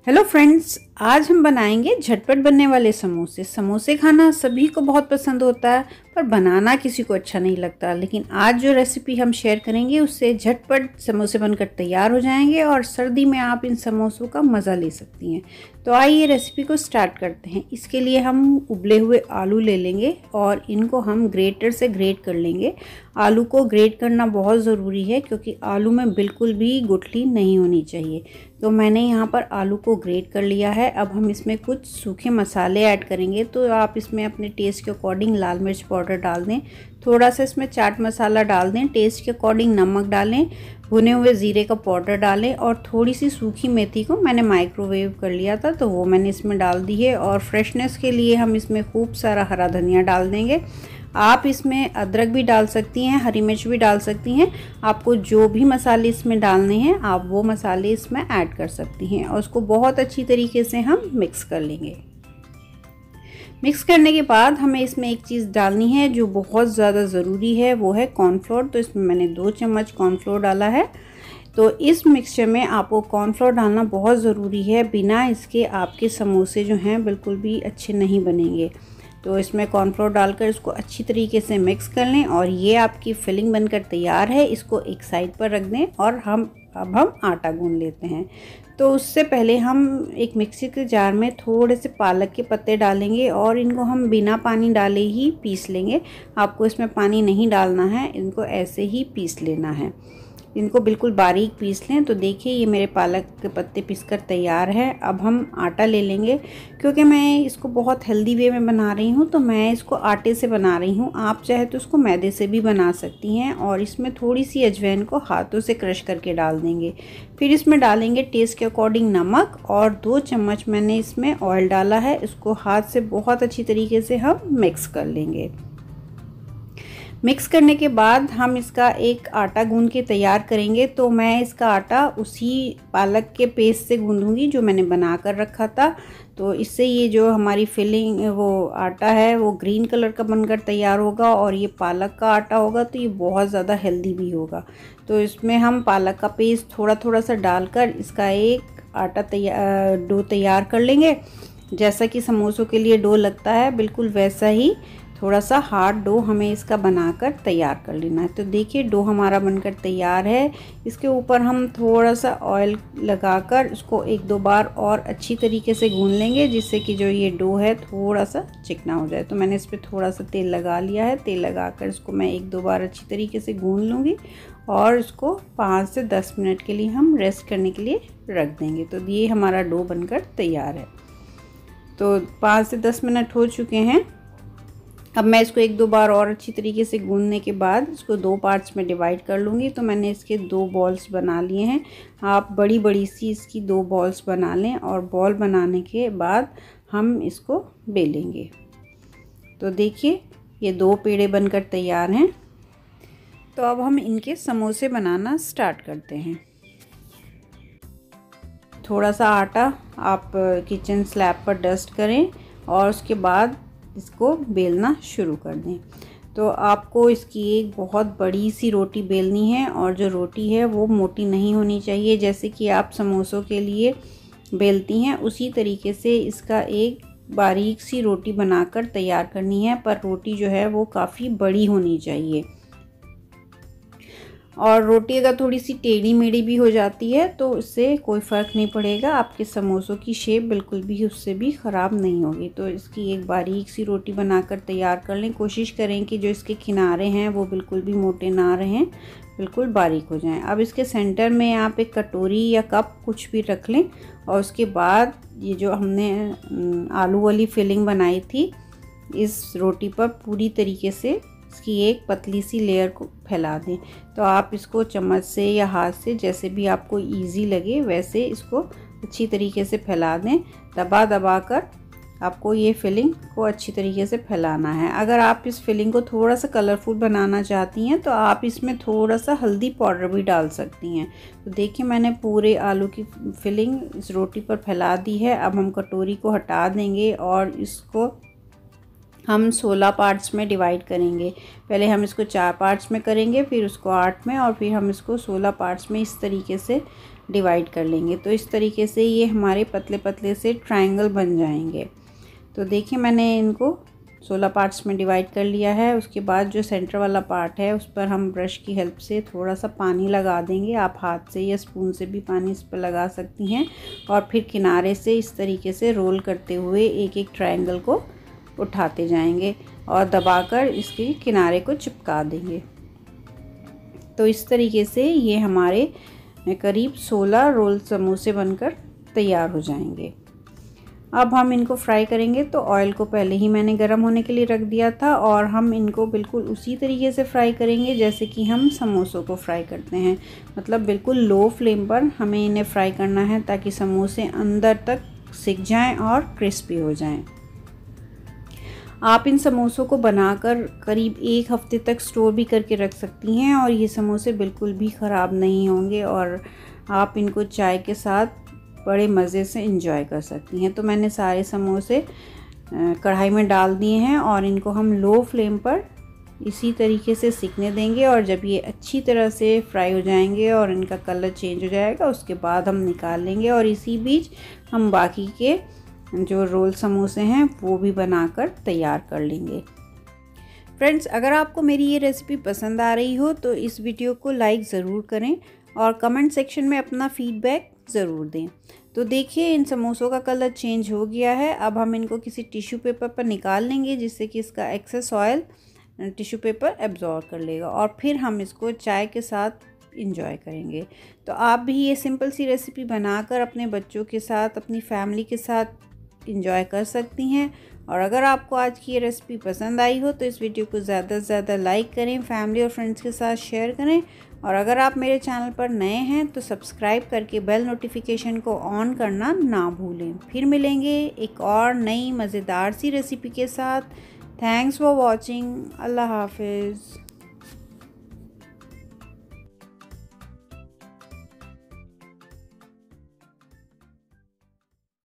Hello friends, आज हम बनाएंगे झटपट बनने वाले समोसे। समोसे खाना सभी को बहुत पसंद होता है, पर बनाना किसी को अच्छा नहीं लगता। लेकिन आज जो रेसिपी हम शेयर करेंगे उससे झटपट समोसे बनकर तैयार हो जाएंगे और सर्दी में आप इन समोसों का मज़ा ले सकती हैं। तो आइए रेसिपी को स्टार्ट करते हैं। इसके लिए हम उबले हुए आलू ले लेंगे और इनको हम ग्रेटर से ग्रेट कर लेंगे। आलू को ग्रेट करना बहुत ज़रूरी है क्योंकि आलू में बिल्कुल भी गुठली नहीं होनी चाहिए। तो मैंने यहाँ पर आलू को ग्रेट कर लिया है। अब हम इसमें कुछ सूखे मसाले ऐड करेंगे। तो आप इसमें अपने टेस्ट के अकॉर्डिंग लाल मिर्च पाउडर डाल दें, थोड़ा सा इसमें चाट मसाला डाल दें, टेस्ट के अकॉर्डिंग नमक डालें, भुने हुए ज़ीरे का पाउडर डालें और थोड़ी सी सूखी मेथी को मैंने माइक्रोवेव कर लिया था तो वो मैंने इसमें डाल दी है। और फ्रेशनेस के लिए हम इसमें खूब सारा हरा धनिया डाल देंगे। आप इसमें अदरक भी डाल सकती हैं, हरी मिर्च भी डाल सकती हैं। आपको जो भी मसाले इसमें डालने हैं आप वो मसाले इसमें ऐड कर सकती हैं और उसको बहुत अच्छी तरीके से हम मिक्स कर लेंगे। मिक्स करने के बाद हमें इसमें एक चीज़ डालनी है जो बहुत ज़्यादा ज़रूरी है, वो है कॉर्नफ्लोर। तो इसमें मैंने 2 चम्मच कॉर्नफ्लोर डाला है। तो इस मिक्सचर में आपको कॉर्नफ्लोर डालना बहुत ज़रूरी है, बिना इसके आपके समोसे जो हैं बिल्कुल भी अच्छे नहीं बनेंगे। तो इसमें कॉर्नफ्लोर डालकर इसको अच्छी तरीके से मिक्स कर लें और ये आपकी फिलिंग बनकर तैयार है। इसको एक साइड पर रख दें और अब हम आटा गूंद लेते हैं। तो उससे पहले हम एक मिक्सी के जार में थोड़े से पालक के पत्ते डालेंगे और इनको हम बिना पानी डाले ही पीस लेंगे। आपको इसमें पानी नहीं डालना है, इनको ऐसे ही पीस लेना है। इनको बिल्कुल बारीक पीस लें। तो देखिए ये मेरे पालक के पत्ते पीसकर तैयार है। अब हम आटा ले लेंगे। क्योंकि मैं इसको बहुत हेल्दी वे में बना रही हूँ तो मैं इसको आटे से बना रही हूँ। आप चाहे तो इसको मैदे से भी बना सकती हैं। और इसमें थोड़ी सी अजवाइन को हाथों से क्रश करके डाल देंगे। फिर इसमें डालेंगे टेस्ट के अकॉर्डिंग नमक और 2 चम्मच मैंने इसमें ऑयल डाला है। इसको हाथ से बहुत अच्छी तरीके से हम मिक्स कर लेंगे। मिक्स करने के बाद हम इसका एक आटा गूंद के तैयार करेंगे। तो मैं इसका आटा उसी पालक के पेस्ट से गूंदूंगी जो मैंने बना कर रखा था। तो इससे ये जो हमारी फिलिंग वो आटा है वो ग्रीन कलर का बनकर तैयार होगा और ये पालक का आटा होगा तो ये बहुत ज़्यादा हेल्दी भी होगा। तो इसमें हम पालक का पेस्ट थोड़ा थोड़ा सा डालकर इसका एक आटा डो तैयार कर लेंगे। जैसा कि समोसों के लिए डो लगता है बिल्कुल वैसा ही थोड़ा सा हार्ड डो हमें इसका बनाकर तैयार कर लेना है। तो देखिए डो हमारा बनकर तैयार है। इसके ऊपर हम थोड़ा सा ऑयल लगाकर इसको 1-2 बार और अच्छी तरीके से गूंद लेंगे, जिससे कि जो ये डो है थोड़ा सा चिकना हो जाए। तो मैंने इस पर थोड़ा सा तेल लगा लिया है। तेल लगाकर इसको मैं 1-2 बार अच्छी तरीके से गूंद लूँगी और इसको 5 से 10 मिनट के लिए हम रेस्ट करने के लिए रख देंगे। तो ये हमारा डो बनकर तैयार है। तो 5 से 10 मिनट हो चुके हैं। अब मैं इसको 1-2 बार और अच्छी तरीके से गूंदने के बाद इसको 2 पार्ट्स में डिवाइड कर लूँगी। तो मैंने इसके 2 बॉल्स बना लिए हैं। आप बड़ी बड़ी सी इसकी 2 बॉल्स बना लें और बॉल बनाने के बाद हम इसको बेलेंगे। तो देखिए ये 2 पेड़े बनकर तैयार हैं। तो अब हम इनके समोसे बनाना स्टार्ट करते हैं। थोड़ा सा आटा आप किचन स्लैब पर डस्ट करें और उसके बाद इसको बेलना शुरू कर दें। तो आपको इसकी एक बहुत बड़ी सी रोटी बेलनी है और जो रोटी है वो मोटी नहीं होनी चाहिए। जैसे कि आप समोसों के लिए बेलती हैं उसी तरीके से इसका एक बारीक सी रोटी बनाकर तैयार करनी है, पर रोटी जो है वो काफ़ी बड़ी होनी चाहिए। और रोटी अगर थोड़ी सी टेढ़ी मेढ़ी भी हो जाती है तो उससे कोई फ़र्क नहीं पड़ेगा, आपके समोसों की शेप बिल्कुल भी उससे भी ख़राब नहीं होगी। तो इसकी एक बारीक सी रोटी बनाकर तैयार कर लें। कोशिश करें कि जो इसके किनारे हैं वो बिल्कुल भी मोटे ना रहें, बिल्कुल बारीक हो जाएं। अब इसके सेंटर में आप एक कटोरी या कप कुछ भी रख लें और उसके बाद ये जो हमने आलू वाली फिलिंग बनाई थी इस रोटी पर पूरी तरीके से इसकी एक पतली सी लेयर को फैला दें। तो आप इसको चम्मच से या हाथ से जैसे भी आपको इजी लगे वैसे इसको अच्छी तरीके से फैला दें। दबा दबा कर आपको ये फिलिंग को अच्छी तरीके से फैलाना है। अगर आप इस फिलिंग को थोड़ा सा कलरफुल बनाना चाहती हैं तो आप इसमें थोड़ा सा हल्दी पाउडर भी डाल सकती हैं। तो देखिए मैंने पूरे आलू की फिलिंग इस रोटी पर फैला दी है। अब हम कटोरी को हटा देंगे और इसको हम 16 पार्ट्स में डिवाइड करेंगे। पहले हम इसको 4 पार्ट्स में करेंगे, फिर उसको 8 में और फिर हम इसको 16 पार्ट्स में इस तरीके से डिवाइड कर लेंगे। तो इस तरीके से ये हमारे पतले पतले से ट्रायंगल बन जाएंगे। तो देखिए मैंने इनको 16 पार्ट्स में डिवाइड कर लिया है। उसके बाद जो सेंटर वाला पार्ट है उस पर हम ब्रश की हेल्प से थोड़ा सा पानी लगा देंगे। आप हाथ से या स्पून से भी पानी इस पर लगा सकती हैं और फिर किनारे से इस तरीके से रोल करते हुए एक एक ट्रायंगल को उठाते जाएंगे और दबाकर इसके किनारे को चिपका देंगे। तो इस तरीके से ये हमारे करीब 16 रोल समोसे बनकर तैयार हो जाएंगे। अब हम इनको फ्राई करेंगे। तो ऑयल को पहले ही मैंने गर्म होने के लिए रख दिया था और हम इनको बिल्कुल उसी तरीके से फ्राई करेंगे जैसे कि हम समोसों को फ्राई करते हैं। मतलब बिल्कुल लो फ्लेम पर हमें इन्हें फ्राई करना है ताकि समोसे अंदर तक सिक जाएं और क्रिस्पी हो जाएं। आप इन समोसों को बनाकर करीब 1 हफ्ते तक स्टोर भी करके रख सकती हैं और ये समोसे बिल्कुल भी ख़राब नहीं होंगे और आप इनको चाय के साथ बड़े मज़े से इंजॉय कर सकती हैं। तो मैंने सारे समोसे कढ़ाई में डाल दिए हैं और इनको हम लो फ्लेम पर इसी तरीके से सिकने देंगे और जब ये अच्छी तरह से फ्राई हो जाएंगे और इनका कलर चेंज हो जाएगा उसके बाद हम निकाल लेंगे और इसी बीच हम बाकी के जो रोल समोसे हैं वो भी बनाकर तैयार कर लेंगे। फ्रेंड्स, अगर आपको मेरी ये रेसिपी पसंद आ रही हो तो इस वीडियो को लाइक ज़रूर करें और कमेंट सेक्शन में अपना फीडबैक ज़रूर दें। तो देखिए इन समोसों का कलर चेंज हो गया है। अब हम इनको किसी टिश्यू पेपर पर निकाल लेंगे जिससे कि इसका excess oil tissue paper absorb कर लेगा और फिर हम इसको चाय के साथ इंजॉय करेंगे। तो आप भी ये सिंपल सी रेसिपी बनाकर अपने बच्चों के साथ, अपनी फैमिली के साथ इंजॉय कर सकती हैं। और अगर आपको आज की ये रेसिपी पसंद आई हो तो इस वीडियो को ज़्यादा से ज़्यादा लाइक करें, फैमिली और फ्रेंड्स के साथ शेयर करें और अगर आप मेरे चैनल पर नए हैं तो सब्सक्राइब करके बेल नोटिफिकेशन को ऑन करना ना भूलें। फिर मिलेंगे एक और नई मज़ेदार सी रेसिपी के साथ। Thanks for watching. अल्लाह हाफिज़।